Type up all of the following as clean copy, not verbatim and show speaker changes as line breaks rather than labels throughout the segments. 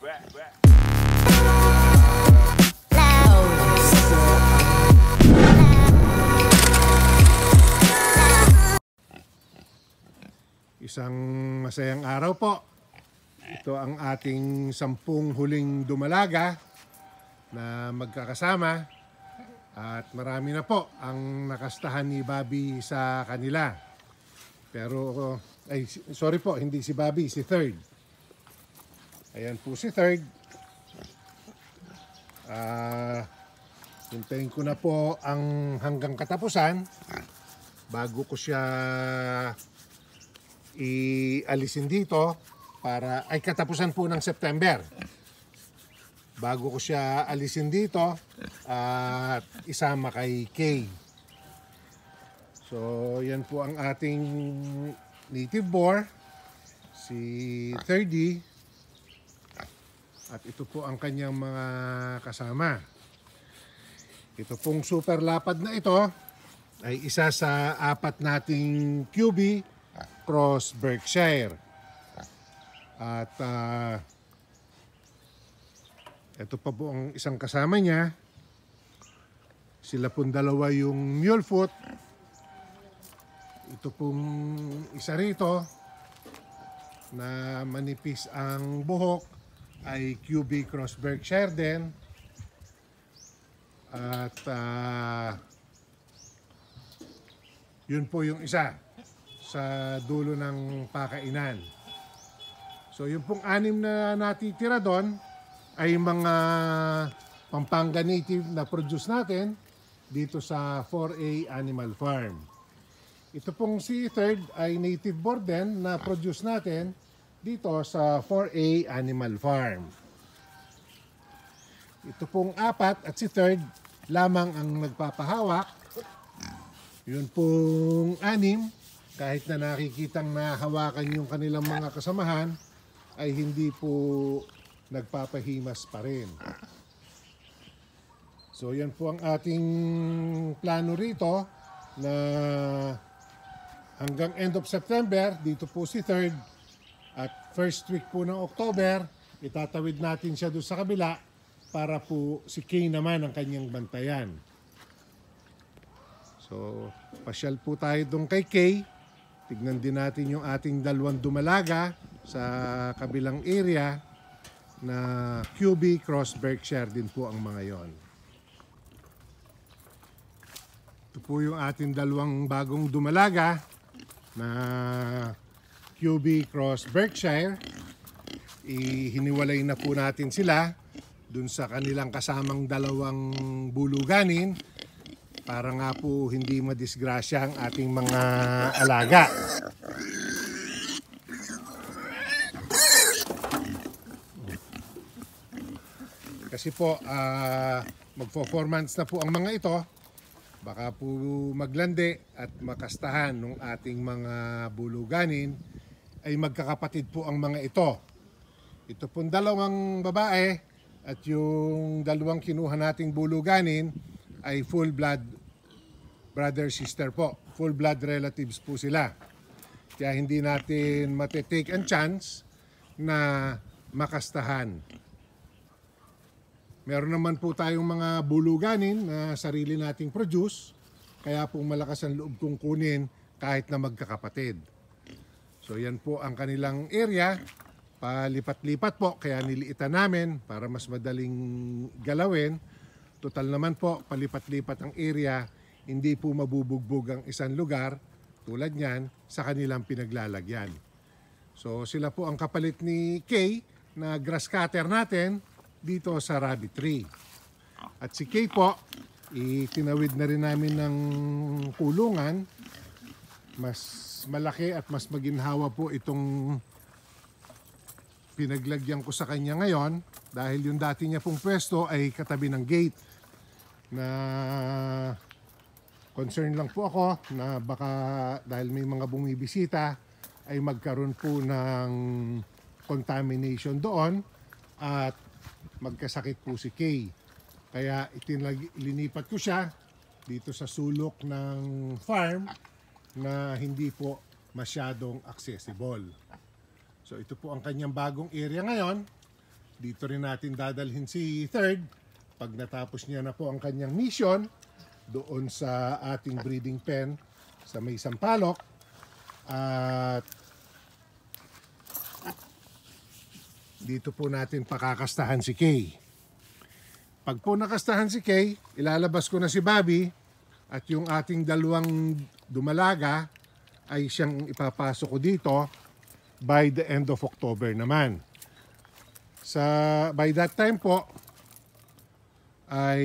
Isang masayang araw po. Ito ang ating 10 huling dumalaga na magkakasama at marami na po ang nakastahan ni Bobby sa kanila. Pero, sorry po, hindi si Bobby, si Third. Ayan po si Third. Hintayin ko na po ang hanggang katapusan bago ko siya ialisin dito para katapusan po ng September. Bago ko siya alisin dito at isama kay Kay. So, yan po ang ating native boar, si 3D. At ito po ang kanyang mga kasama. Ito pong super lapad na ito ay isa sa 4 nating QB Cross Berkshire. At ito pa po ang isang kasama niya. Sila pong dalawa yung Mulefoot. Ito pong isa rito na manipis ang buhok ay QB Cross Berkshire din. At yun po yung isa sa dulo ng pakainan. So yung pong 6 na natitira doon ay mga Pampanga native na produce natin dito sa 4A Animal Farm. Ito pong si Third ay native boar din na produce natin dito sa 4A Animal Farm. Ito pong 4 at si Third lamang ang nagpapahawak. Yun pong 6, kahit na nakikitang nahawakan yung kanilang mga kasamahan, ay hindi po nagpapahimas pa rin. So yan po ang ating plano rito na hanggang end of September, dito po si Third at first week po ng October, itatawid natin siya doon sa kabila para po si Kay naman ang kanyang bantayan. So pasyal po tayo doon kay Kay. Tignan din natin yung ating 2 dumalaga sa kabilang area na QB Cross Berkshire din po ang mga yon. Ito po yung ating 2 bagong dumalaga na QB Cross Berkshire. Hiniwalay na po natin sila dun sa kanilang kasamang 2 buluganin para nga po hindi madisgrasya ang ating mga alaga. Kasi po, magpo-4 months na po ang mga ito. Baka po maglandi at makastahan ng ating mga buluganin ay magkakapatid po ang mga ito. Ito pong 2 babae at yung 2 kinuha nating buluganin ay full blood brother-sister po. Full blood relatives po sila. Kaya hindi natin matitake ang chance na makastahan. Meron naman po tayong mga buluganin na sarili nating produce, kaya po malakas ang loob kong kunin kahit na magkakapatid. So yan po ang kanilang area, palipat-lipat po, kaya niliitan namin para mas madaling galawin. Total naman po, palipat-lipat ang area, hindi po mabubugbog ang isang lugar, tulad niyan, sa kanilang pinaglalagyan. So sila po ang kapalit ni Kay na grass cutter natin dito sa rabbit tree. At si Kay po, itinawid na rin namin ng kulungan. Mas malaki at mas maginhawa po itong pinaglagyan ko sa kanya ngayon dahil yung dati niya pong pwesto ay katabi ng gate na concern lang po ako na baka dahil may mga bumibisita ay magkaroon po ng contamination doon at magkasakit po si Kay. Kaya linipat ko siya dito sa sulok ng farm na hindi po masyadong accessible. So ito po ang kanyang bagong area ngayon. Dito rin natin dadalhin si third pag natapos niya na po ang kanyang mission doon sa ating breeding pen sa may Sampaloc. At dito po natin pakakastahan si Kay. Pag po nakastahan si Kay, ilalabas ko na si Bobby at yung ating dalawang dumalaga ay siyang ipapasok ko dito by the end of October naman. By that time po ay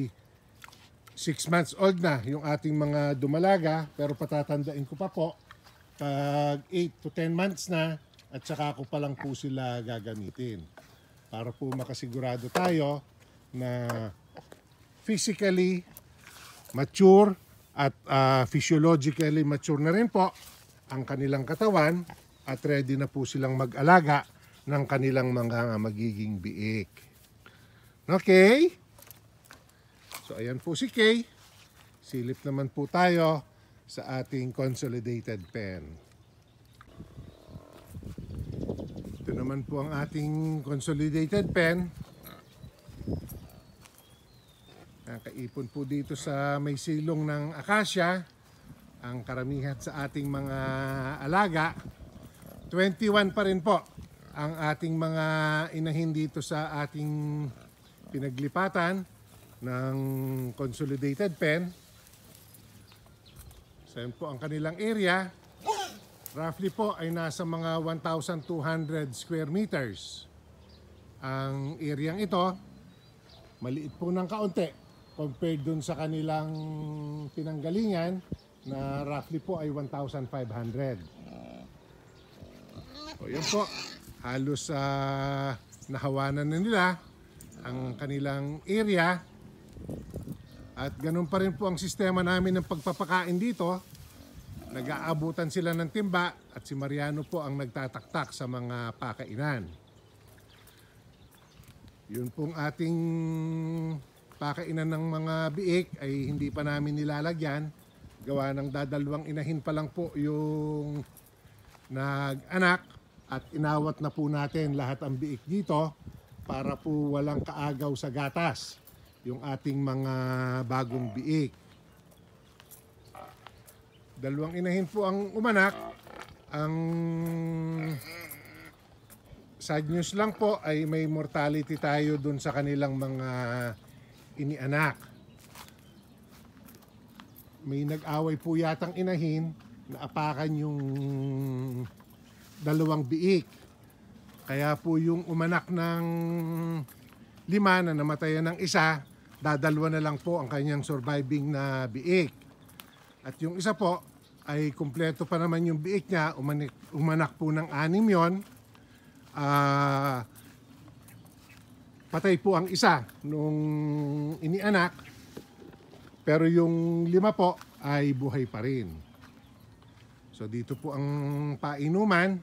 6 months old na yung ating mga dumalaga, pero patatandain ko pa po pag 8 to 10 months na at saka ko pa lang po sila gagamitin para po makasigurado tayo na physically mature at physiologically mature na rin po ang kanilang katawan at ready na po silang mag-alaga ng kanilang mga magiging biik. Okay? So ayan po si Kay. Silip naman po tayo sa ating consolidated pen. Ito naman po ang ating consolidated pen. Nakaipon po dito sa may silong ng acacia ang karamihan sa ating mga alaga. 21 pa rin po ang ating mga inahin dito sa ating pinaglipatan ng consolidated pen. So yun po ang kanilang area. Roughly po ay nasa mga 1,200 square meters. Ang areang ito, maliit po ng kaunti compared dun sa kanilang pinanggalingan na roughly po ay 1,500. So yun po, halos nahawanan na nila ang kanilang area. At ganun pa rin po ang sistema namin ng pagpapakain dito. Nag-aabutan sila ng timba at si Mariano po ang nagtataktak sa mga pakainan. Yun pong ating pakainan ng mga biik ay hindi pa namin nilalagyan. Gawa ng dadalawang inahin pa lang po yung nag-anak at inawat na po natin lahat ang biik dito para po walang kaagaw sa gatas yung ating mga bagong biik. Dalawang inahin po ang umanak. Ang sad news lang po ay may mortality tayo dun sa kanilang mga inianak. May nag-away po yatang inahin na apakan yung dalawang biik. Kaya po yung umanak ng 5 na namatayan ng isa, dadalwa na lang po ang kanyang surviving na biik. At yung isa po ay kumpleto pa naman yung biik niya, umanak po ng 6 yon. Patay po ang isa nung inianak, pero yung 5 po ay buhay pa rin. So dito po ang painuman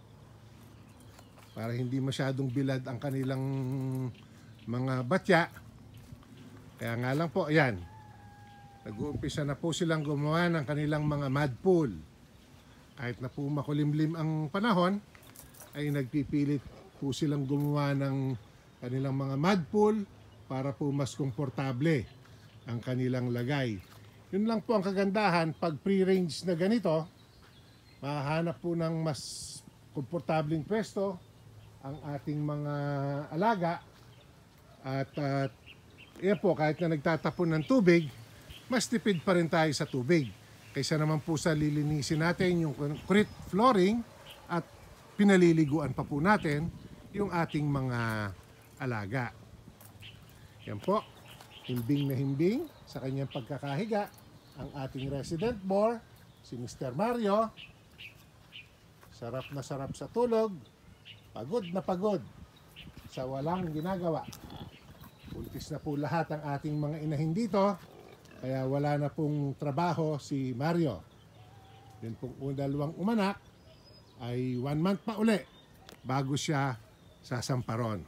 para hindi masyadong bilad ang kanilang mga batya. Kaya nga lang po, ayan, nag-uumpisa na po silang gumawa ng kanilang mga mud pool. Kahit na po makulimlim ang panahon, ay nagpipilit po silang gumawa ng kanilang mga mud pool para po mas komportable ang kanilang lagay. Yun lang po ang kagandahan, pag pre-range na ganito, mahahanap po ng mas komportableng pwesto ang ating mga alaga. At yan po, kahit na nagtatapon ng tubig, mas tipid pa rin tayo sa tubig. Kaysa naman po sa lilinisin natin yung concrete flooring at pinaliliguan pa po natin yung ating mga alaga. Yan po, himbing na himbing sa kanyang pagkakahiga ang ating resident boar, si Mr. Mario. Sarap na sarap sa tulog, pagod na pagod sa walang ginagawa. Buntis na po lahat ang ating mga inahin dito, kaya wala na pong trabaho si Mario. Yun pong dalawang umanak ay 1 month pa uli bago siya sasamparon.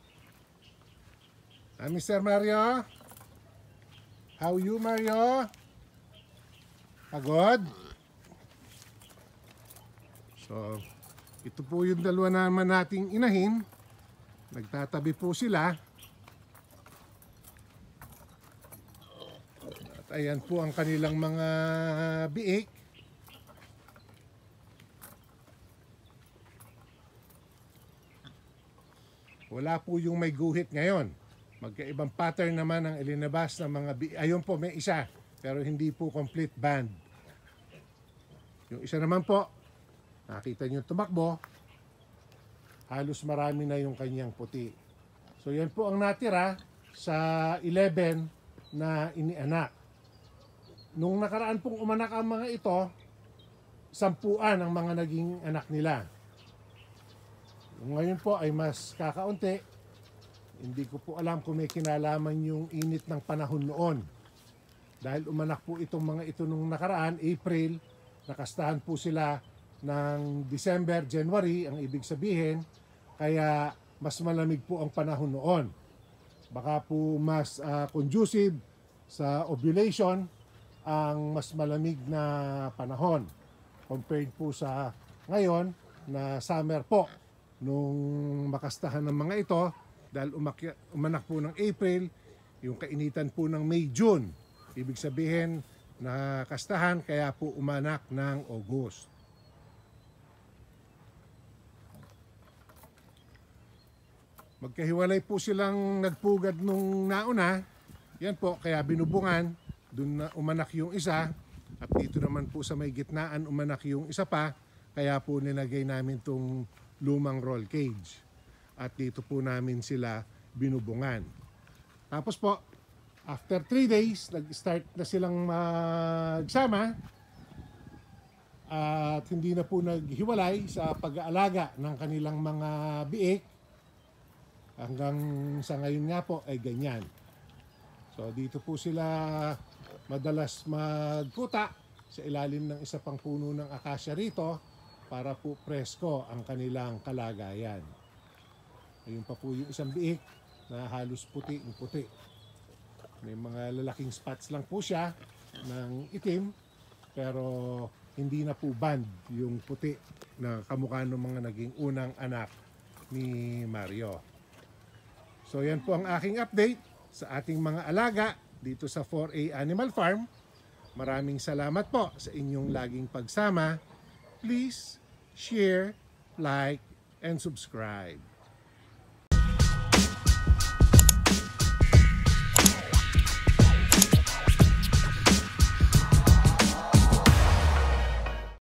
Mr. Mario? How you, Mario? Pagod? So, ito po yung dalawa naman nating inahin Nagtatabi po sila. At ayan po ang kanilang mga biik. Wala po yung may guhit ngayon. Magkaibang pattern naman ang ilinabas ng mga biik. Ayun po, may isa. Pero hindi po complete band. Yung isa naman po, nakita nyo tumakbo, halos marami na yung kanyang puti. So yan po ang natira sa 11 na inianak. Nung nakaraan pong umanak ang mga ito, 10 ang mga naging anak nila. Ngayon po ay mas kakaunti. Hindi ko po alam kung may kinalaman yung init ng panahon noon. Dahil umanak po itong mga ito nung nakaraan, April, nakastahan po sila ng December, January, ang ibig sabihin, kaya mas malamig po ang panahon noon. Baka po mas conducive sa ovulation ang mas malamig na panahon compared po sa ngayon na summer po nung makastahan ng mga ito dahil umanak po ng April, yung kainitan po ng May, June. Ibig sabihin na kastahan kaya po umanak ng August. Magkahiwalay po silang nagpugad nung nauna. Yan po, kaya binubungan. Doon na umanak yung isa. At dito naman po sa may gitnaan umanak yung isa pa. Kaya po nilagay namin tong lumang roll cage. At dito po namin sila binubungan. Tapos po, after 3 days, nag-start na silang magsama. At hindi na po naghiwalay sa pag-aalaga ng kanilang mga biik. Hanggang sa ngayon nga po ay ganyan. So dito po sila madalas magkuta sa ilalim ng isa pang puno ng akasya rito para po presko ang kanilang kalagayan. Ayun pa po yung isang biik na halos puti. May mga lalaking spots lang po siya ng itim pero hindi na po band yung puti na kamukha ng mga naging unang anak ni Mario. So yan po ang aking update sa ating mga alaga dito sa 4A Animal Farm. Maraming salamat po sa inyong laging pagsama. Please share, like, and subscribe.